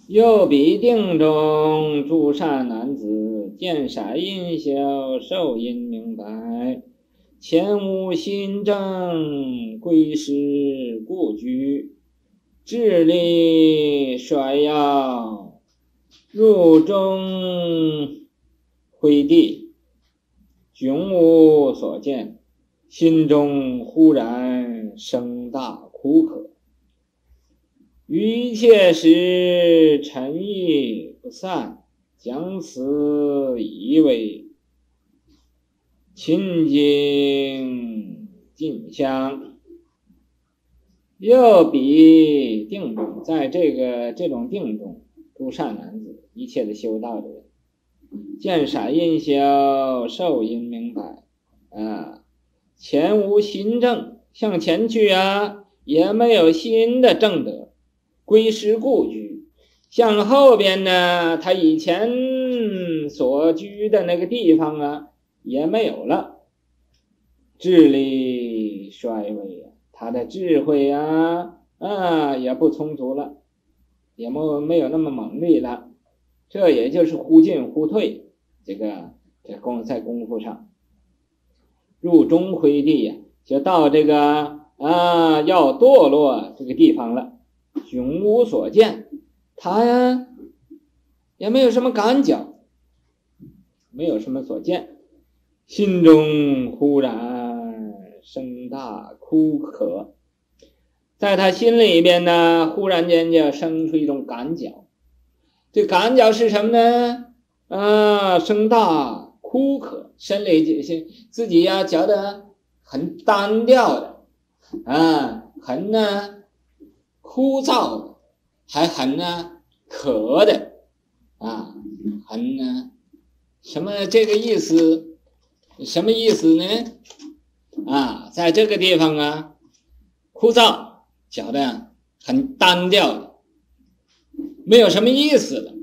又彼定中，诸善男子见色音消，受因明白，前无心正，归师故居，智力衰要，入中灰地，迥无所见，心中忽然生大苦渴。于一切时沉意不散，将此以为清净尽相。又彼定中，在这种定中，诸善男子，一切的修道的人，见色音消，受因明白前无心正，向前去也没有新的正德，归师故居，向后边呢，他以前所居的那个地方也没有了，智力衰微他的智慧也不充足了，也没有那么猛力了，这也就是忽进忽退，在功夫上入中灰地就到这个要堕落这个地方了，迥无所见，他也没有什么感觉，没有什么所见，心中忽然生大枯渴，在他心里边呢，忽然间就生出一种感觉，这感觉是什么呢？生大枯渴，心里自己觉得很单调的很枯燥的，还很渴的很什么这个意思？什么意思呢？在这个地方枯燥，觉得很单调的，没有什么意思了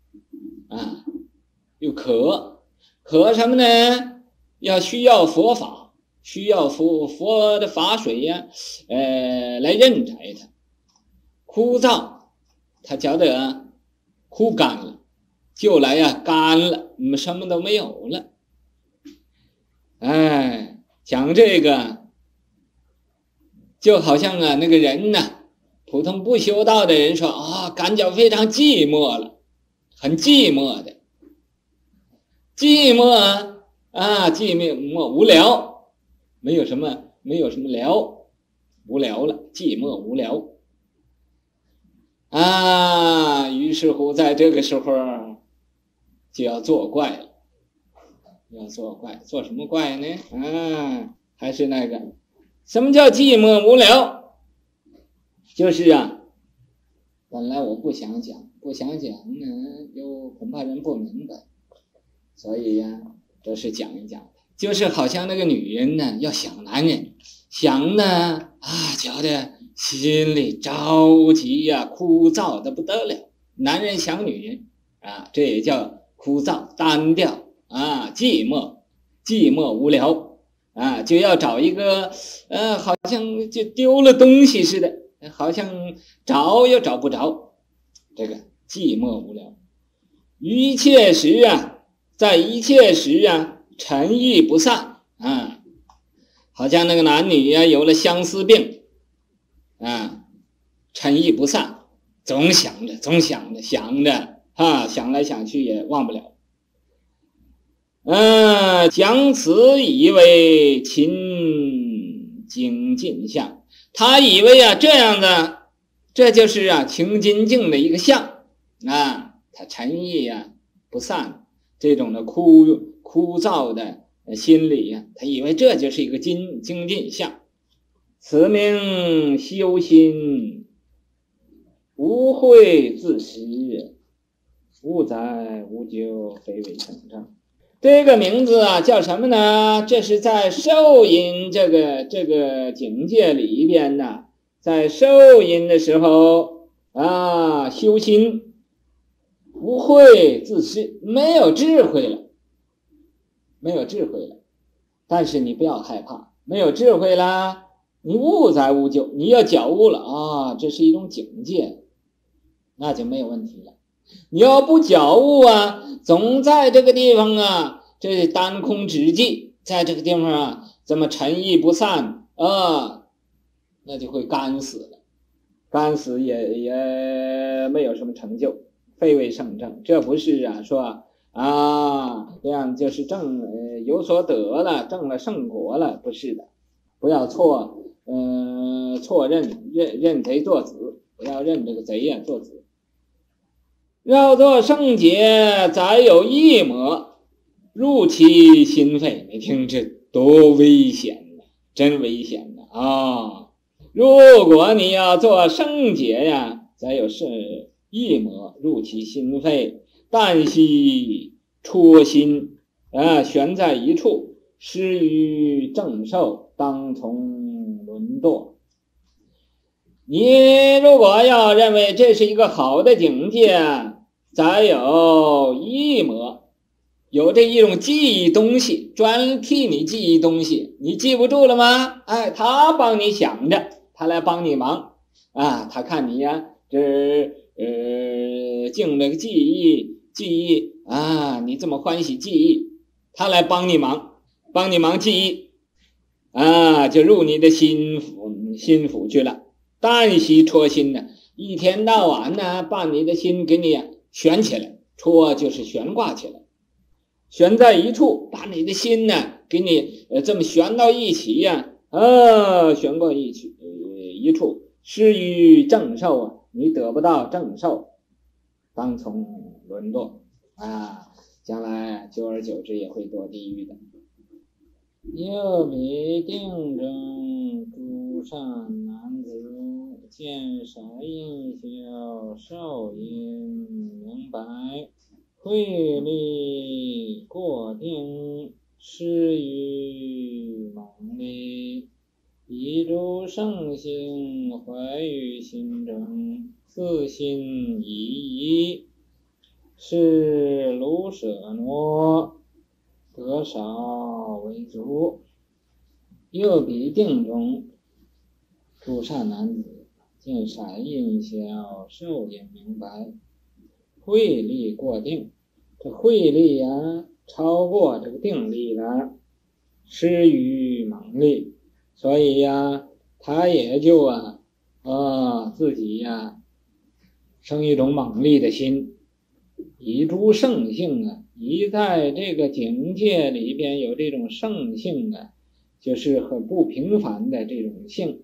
又渴什么呢？需要佛法，需要佛的法水来润泽它。枯燥，他觉得枯干了，就来干了，什么都没有了。讲这个就好像那个人普通不修道的人说感觉非常寂寞了，很寂寞的，寂寞寂寞无聊，没有什么聊，无聊了，寂寞无聊于是乎在这个时候就要作怪了，做什么怪呢？还是那个什么叫寂寞无聊，就是本来我不想讲呢，又恐怕人不明白，所以都是讲一讲，就是好像那个女人呢要想男人，想呢觉得心里着急枯燥的不得了，男人想女人这也叫枯燥单调寂寞无聊就要找一个好像就丢了东西似的，好像找又找不着，这个寂寞无聊。于一切时在一切时沉意不散好像那个男女有了相思病沉意不散，总想着想来想去也忘不了将此以为勤精尽相，他以为这样的，这就是清精净的一个相他沉意不散，这种的枯燥的心理他以为这就是一个精尽相，此名修心，无慧自实，无载无咎，非为成正。这个名字叫什么呢？这是在受阴这个境界里边在受阴的时候修心，无慧自失，没有智慧了。但是你不要害怕，没有智慧了，你无载无咎，你要觉悟了这是一种境界， 那就没有问题了。你要不觉悟啊，总在这个地方啊，这当空之际，在这个地方啊，这么沉意不散啊，那就会干死了，干死也没有什么成就，非为圣正。这不是啊说这样就是有所得了，证了圣果了，不是的。不要错认贼作子，不要认这个贼呀做子。要做圣洁，载有一魔入其心肺，你听这多危险呢，真危险呢啊！如果你要做圣洁呀，载有一魔入其心肺，但悉戳心悬在一处，失于正受，当从沦堕。你如果要认为这是一个好的境界，载有一魔，有这一种记忆东西，专替你记忆东西，你记不住了吗？他帮你想着，他来帮你忙他看你呀，净这个记忆你这么欢喜记忆，他来帮你忙记忆就入你的心腹去了。但悉戳心呢，一天到晚呢，把你的心给你悬起来，戳就是悬挂起来，悬在一处，把你的心呢给你这么悬到一起悬过一处，失于正受你得不到正受，当从沦堕将来久而久之也会堕地狱的。又比定中诸善男子，见色音修受因明白，慧力过定，失于猛力，一诸圣性怀于心中，自心已矣，是卢舍那得少为足。又比定中诸善男子，见色音修受因明白，慧力过定，这慧力超过这个定力了，失于猛力，所以他也就自己生一种猛力的心，以诸圣性一在这个境界里边有这种圣性就是很不平凡的这种性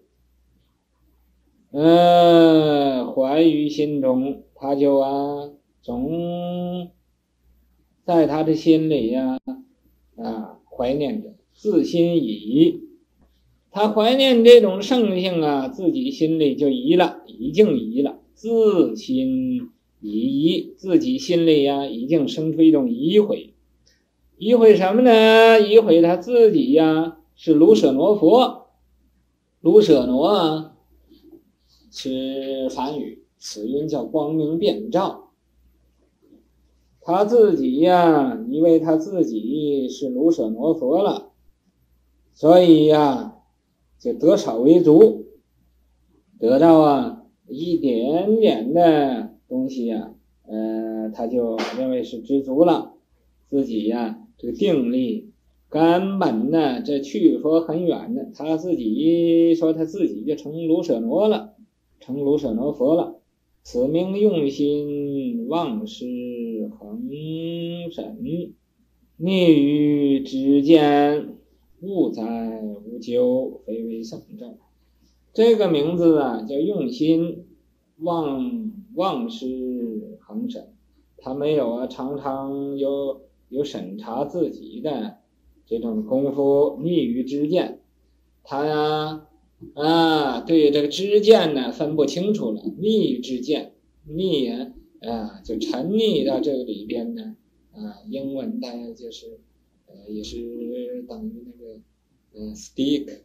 怀于心中，他就总在他的心里怀念着，自心已，他怀念这种圣性自己心里就已经移了，自心已，自己心里已经生出一种疑悔什么呢？疑悔他自己是卢舍那佛，卢舍那是梵语，此音叫光明遍照。他自己以为他自己是卢舍那佛了，所以就得少为足，得到一点点的东西他就认为是知足了，自己这个定力根本这去佛很远的，他自己说他自己就成卢舍那了，成卢舍那佛了。此名用心忘失恒审，逆于知见，物在无咎，非为圣正。这个名字叫用心忘失恒审，他没有常常有审查自己的这种功夫，逆于知见，他对这个知见分不清楚了，逆于知见，逆就沉溺到这个里边英文的就是也是等于那个stick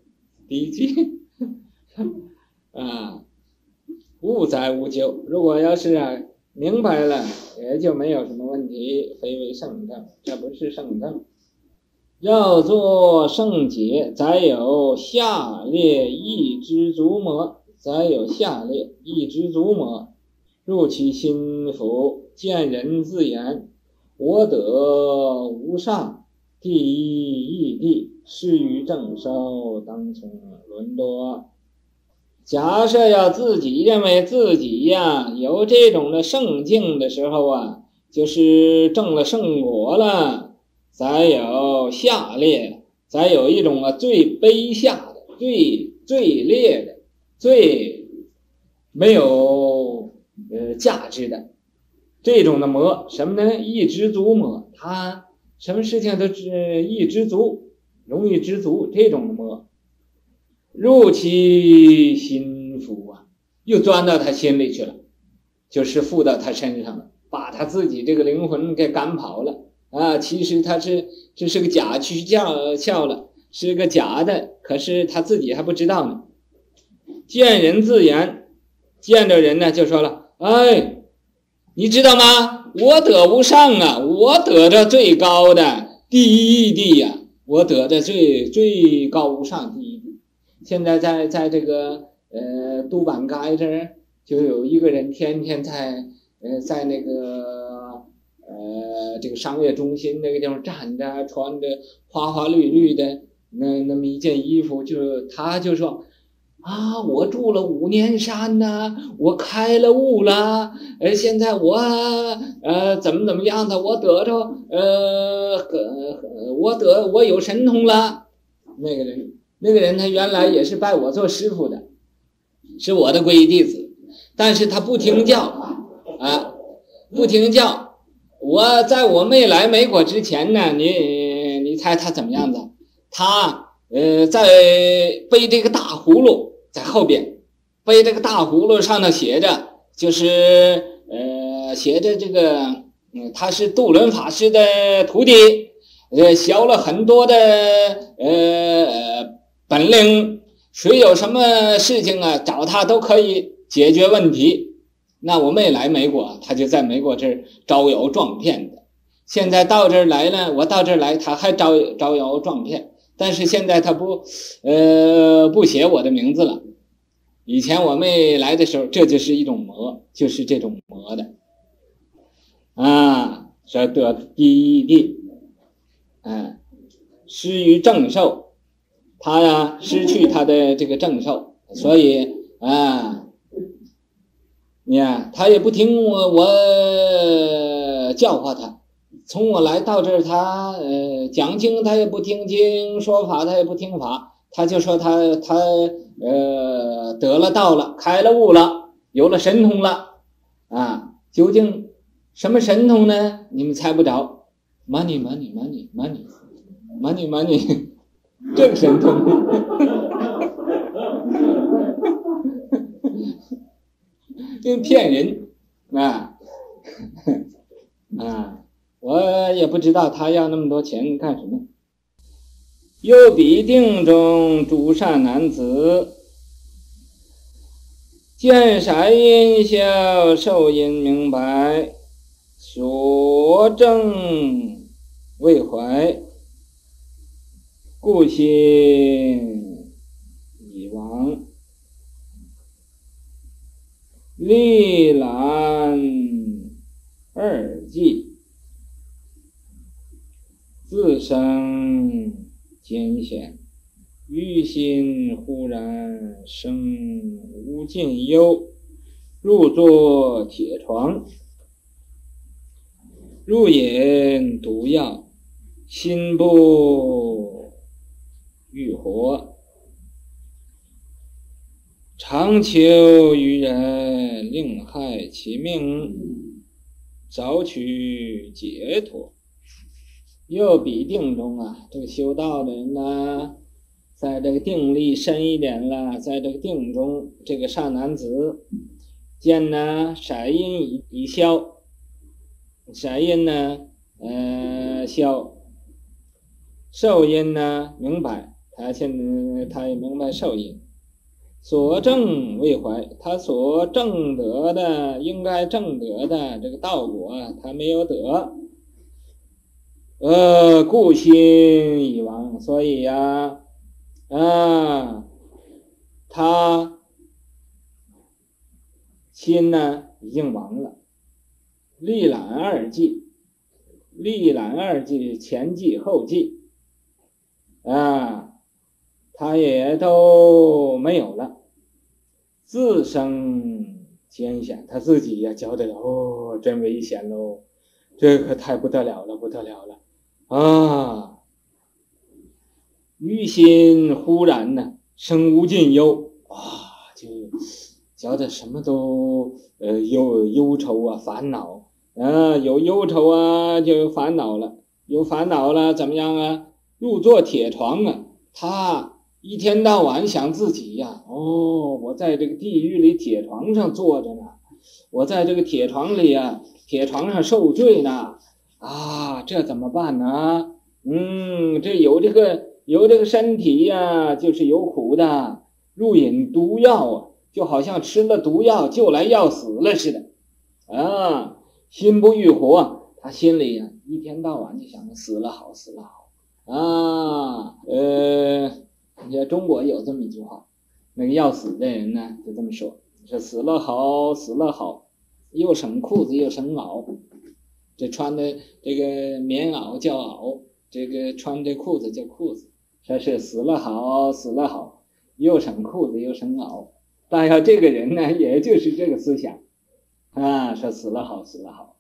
物在无咎。如果要是明白了，也就没有什么问题，非为圣正，这不是圣正。要做圣洁，载有下列一知足魔，载有下列一知足魔入其心腹，见人自言：我得无上，第一义谛，施于正受，当从伦多。假设要自己认为自己呀有这种的圣境的时候啊，就是证了圣果了，才有下列，才有一种最卑下的、最劣的、最没有价值的这种的魔。什么呢？易知足魔，他什么事情都易知足，容易知足，这种的魔。入其心腹啊，又钻到他心里去了，就是附到他身上了，把他自己这个灵魂给赶跑了啊！其实他这是个假躯壳了，是个假的，可是他自己还不知道呢。见人自言，见着人呢就说了：哎，你知道吗？我得无上啊，我得着最高的第一义谛呀，我得着最高无上第一谛。现在在这个督板街这儿，就有一个人天天在那个这个商业中心那个地方站着，穿着花花绿绿的那么一件衣服，他就说啊，我住了5年山呢，我开了悟了，现在我怎么样的，我得着我有神通了。那个人他原来也是拜我做师傅的，是我的皈依弟子，但是他不听教啊，不听教。在我没来美国之前呢，你猜他怎么样子？他在背这个大葫芦，在后边背这个大葫芦，上头写着就是写着这个他是杜伦法师的徒弟，学了很多的本领，谁有什么事情啊找他都可以解决问题。那我没来美国，他就在美国这儿招摇撞骗的。现在到这儿来了，我到这儿来，他还招摇撞骗。但是现在他不写我的名字了。以前我没来的时候，这就是一种魔，就是这种魔的啊，说得第一谛，失于正受。他呀失去他的这个正受，所以你看他也不听我教化他。从我来到这儿，他讲经他也不听经，说法他也不听法，他就说他得了道了，开了悟了，有了神通了啊！究竟什么神通呢？你们猜不着。money， 这个神通就骗人我也不知道他要那么多钱干什么。又比定中诸善男子，见善因消，受因明白，所证未怀，故心已亡，历览二际，自生艰险，于心忽然生无尽忧，入坐铁床，入饮毒药，心不欲活，常求于人，令害其命，早取解脱。又比定中啊，这个修道的人呢，在这个定力深一点了，在这个定中，这个善男子见呢色因已消，色因呢消，受因呢明白，他也明白受因，所证未怀，他所证得的应该证得的这个道果他没有得，故心已亡，所以呀他心呢已经亡了。历览二纪，历览二纪，前纪后纪啊，他也都没有了。自生艰险，他自己也觉得真危险喽，这可太不得了了，不得了了啊！于心忽然呢，生无尽忧啊，就觉得什么都忧愁啊，烦恼啊，有忧愁啊，就有烦恼了，有烦恼了怎么样啊？入坐铁床啊，他一天到晚想自己呀，我在这个地狱里铁床上坐着呢，我在这个铁床里啊，铁床上受罪呢，啊，这怎么办呢？这有这个身体呀，就是有苦的，入饮毒药啊，就好像吃了毒药就来要死了似的啊，心不欲活，他心里呀一天到晚就想着死了好，死了好啊。中国有这么一句话，那个要死的人呢就这么说死了好，死了好，又省裤子又省袄，这穿的这个棉袄叫袄，这个穿这裤子叫裤子，说是死了好，死了好，又省裤子又省袄。大概这个人呢也就是这个思想啊，说死了好，死了好。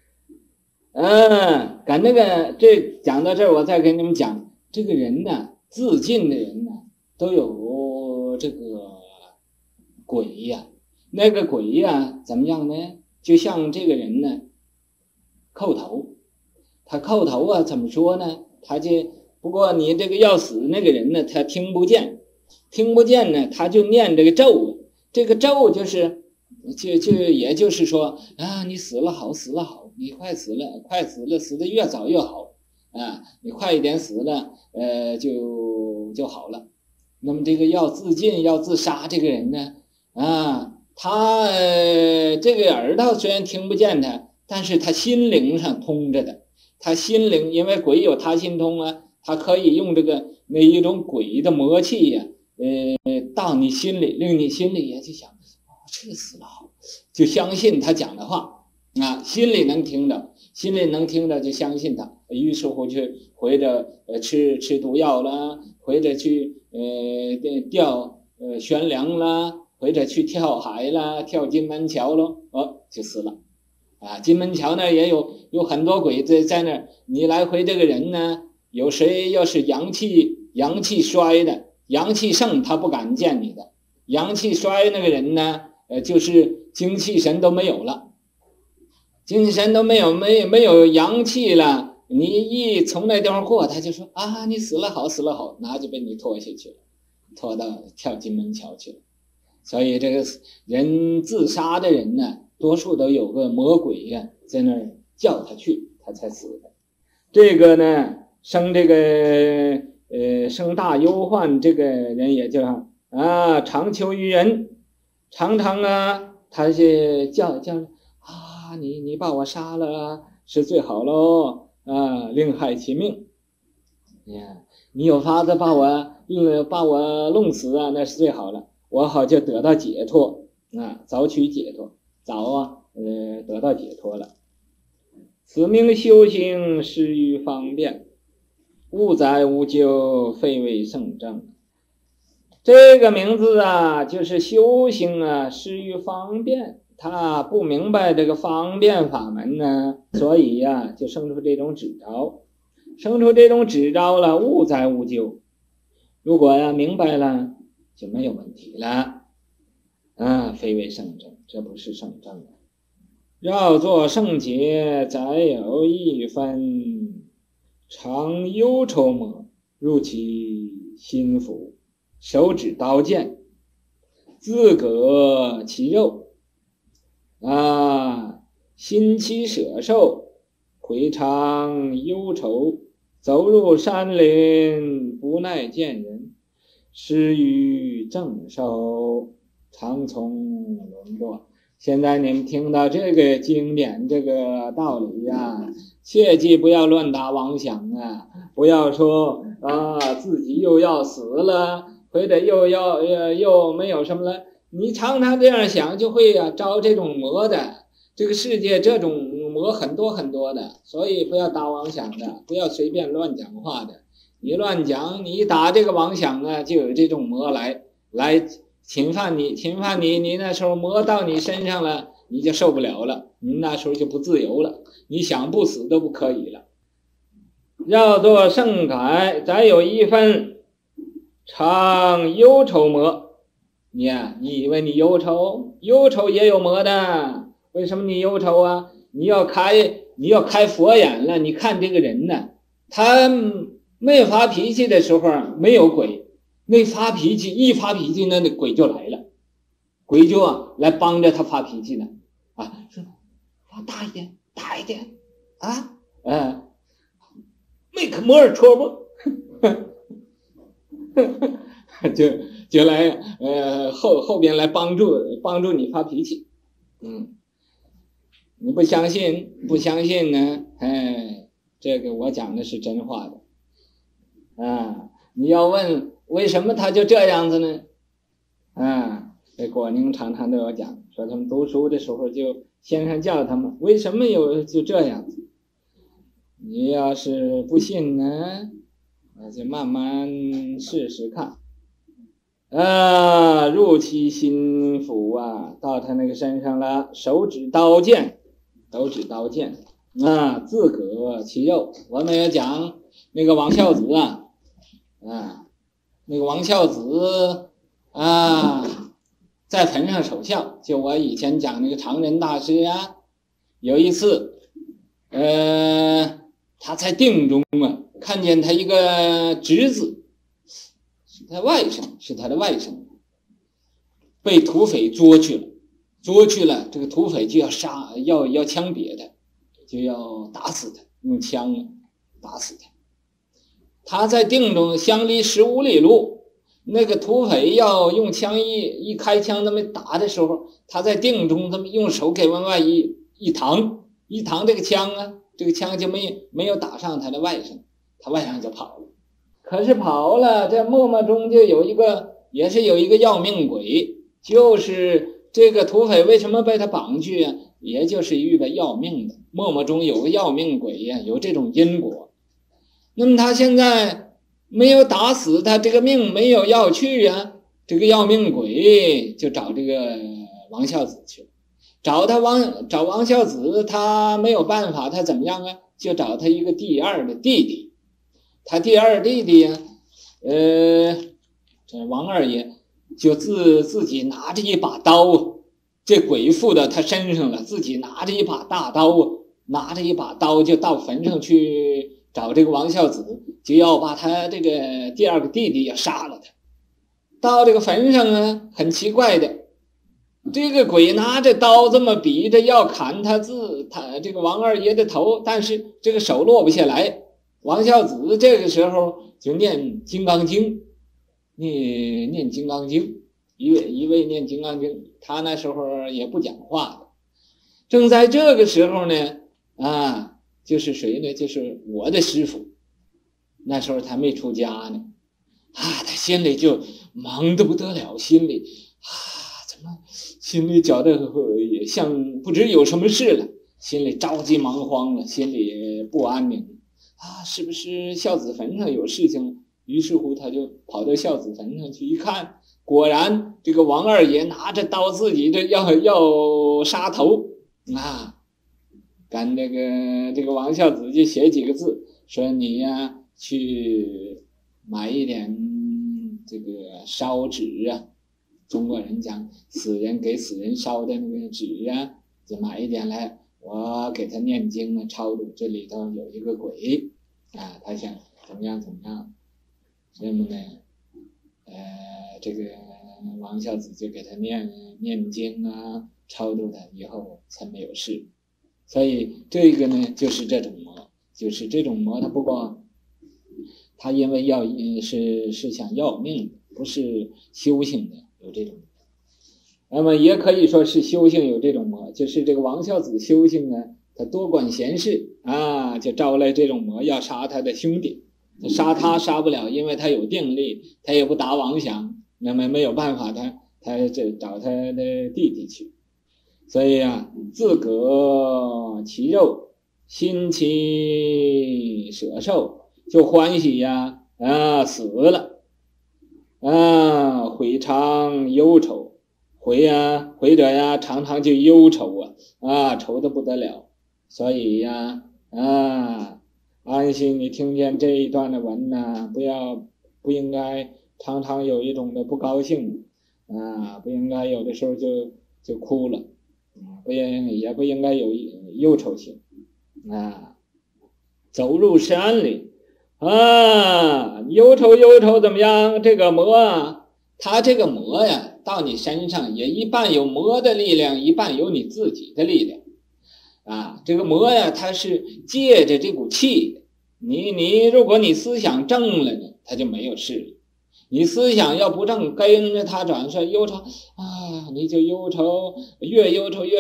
赶那个这讲到这儿，我再跟你们讲，这个人呢，自尽的人呢都有这个鬼呀，那个鬼呀怎么样呢？就像这个人呢叩头，他叩头啊怎么说呢？他就不过你这个要死那个人呢，他听不见呢，他就念这个咒，这个咒就是也就是说啊，你死了好，死了好，你快死了，快死了，死得越早越好啊，你快一点死了，就好了。那么这个要自尽要自杀这个人呢啊，他这个耳朵虽然听不见他，但是他心灵上通着的，他心灵因为鬼有他心通啊，他可以用这个那一种鬼的魔气呀，到你心里，令你心里也就想这个死了好，就相信他讲的话啊，心里能听着就相信他，于是乎就回着吃毒药啦，回着去钓悬梁啦，回着去跳海啦，跳金门桥咯，就死了啊。金门桥那也有很多鬼在那儿，你来回这个人呢，有谁要是阳气衰的，阳气盛他不敢见你的，阳气衰那个人呢就是精气神都没有了，精气神都没有阳气了，你一从那地方过，他就说啊，你死了好，死了好，那就被你拖下去了，拖到跳金门桥去了。所以这个人自杀的人呢，多数都有个魔鬼呀，在那儿叫他去，他才死的。这个呢，生大忧患这个人也叫啊，常求于人，常常啊，他是叫啊，你把我杀了是最好喽啊，另害其命呀，你有法子把我弄死啊，那是最好了，我好就得到解脱啊，早取解脱，得到解脱了。此名修行施于方便，无灾无咎，非为圣正。这个名字啊，就是修行啊，施于方便，他不明白这个方便法门呢，所以呀，就生出这种执着了，无灾无咎。如果呀明白了，就没有问题了啊，非为圣正，这不是圣正。要做圣洁，载有一分，常忧愁魔入其心腹，手指刀剑，自割其肉啊，心期舍受，回肠忧愁，走入山林，不耐见人，失于正受，常从沦落。现在你们听到这个经典这个道理呀，切记不要乱打妄想啊，不要说啊自己又要死了，或者又没有什么了你常常这样想，就会招这种魔的。这个世界这种魔很多很多的，所以不要打妄想的，不要随便乱讲话的。你乱讲，你一打这个妄想就有这种魔来侵犯你，你那时候魔到你身上了，你就受不了了，你那时候就不自由了，你想不死都不可以了。要做圣改，再有一分常忧愁魔。你以为你忧愁？忧愁也有魔的。为什么你忧愁啊？你要开佛眼了。你看这个人呢，他没发脾气的时候没有鬼，一发脾气那鬼就来了，鬼就来帮着他发脾气呢。说大一点make more trouble 就来后边来帮助你发脾气。你不相信呢？这个我讲的是真话的你要问为什么他就这样子呢？这果宁常常都有讲，说他们读书的时候就先生教他们为什么就这样子。你要是不信呢，那就慢慢试试看。入其心腹到他那个身上了，手指刀剑自割其肉。我们也讲那个王孝子那个王孝子在坟上守孝。就我以前讲那个常人大师有一次他在定中看见他一个侄子，是他的外甥被土匪捉去了，这个土匪就要枪毙他，就要打死他，用枪打死他。他在定中相离15里路，那个土匪要用枪一开枪那么打的时候，他在定中他们用手给往外一扛这个枪就没有打上他的外甥，他外甥就跑了。可是跑了，这默默中就有一个要命鬼，就是这个土匪为什么被他绑去也就是一个要命的，默默中有个要命鬼有这种因果。那么他现在没有打死他，这个命没有要去这个要命鬼就找这个王孝子去了。找王孝子，他没有办法，他怎么样就找他一个第二的弟弟。他第二弟弟这王二爷就自己拿着一把刀，这鬼附到他身上了，自己拿着一把大刀就到坟上去找这个王孝子，就要把他这个第二个弟弟也杀了他。到这个坟上很奇怪的，这个鬼拿着刀这么比着要砍他这个王二爷的头，但是这个手落不下来。王孝子这个时候就念金刚经，念金刚经，一位念金刚经。他那时候也不讲话的。正在这个时候呢就是谁呢？就是我的师傅。那时候他没出家呢他心里就忙得不得了，心里觉得像不知有什么事了，心里着急忙慌了，心里不安宁是不是孝子坟上有事情？于是乎他就跑到孝子坟上去一看，果然这个王二爷拿着刀自己的要杀头跟这个王孝子就写几个字，说你去买一点这个烧纸中国人讲死人给死人烧的那个纸就买一点来，我给他念经超度，这里头有一个鬼他想怎么样。那么呢这个王孝子就给他念经超度他，以后才没有事。所以这个呢就是这种魔，他不过他因为是想要命，不是修行的有这种。那么也可以说是修行有这种魔，就是这个王孝子修行他多管闲事就招来这种魔，要杀他的兄弟。杀他杀不了，因为他有定力，他也不打妄想，那么没有办法， 他这找他的弟弟去。所以啊，自割其肉，心其舍寿，就欢喜呀，死了，悔常忧愁，悔者呀，常常就忧愁愁得不得了。所以呀，安息，你听见这一段的文呢，不应该常常有一种的不高兴不应该有的时候就哭了，也不应该有忧愁心走入山里忧愁怎么样？这个魔他这个魔呀，到你身上也一半有魔的力量，一半有你自己的力量这个魔呀，它是借着这股气的。如果你思想正了呢，它就没有势力。你思想要不正，跟着它转是忧愁你就忧愁，越忧愁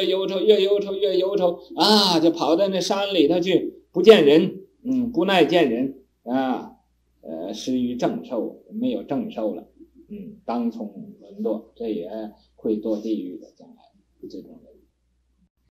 就跑到那山里头去，不见人，不耐见人失于正受，没有正受了，当从沦落，这也会堕地狱的，将来这种人。